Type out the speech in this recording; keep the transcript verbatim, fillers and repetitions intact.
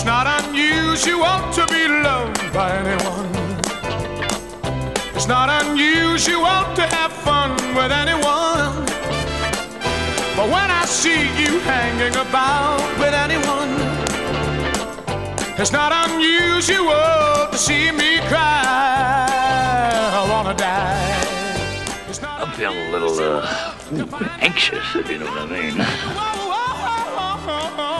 It's not unusual to be loved by anyone. It's not unusual to have fun with anyone. But when I see you hanging about with anyone, it's not unusual to see me cry. I wanna die. I'm feeling a little uh, anxious, if you know what I mean.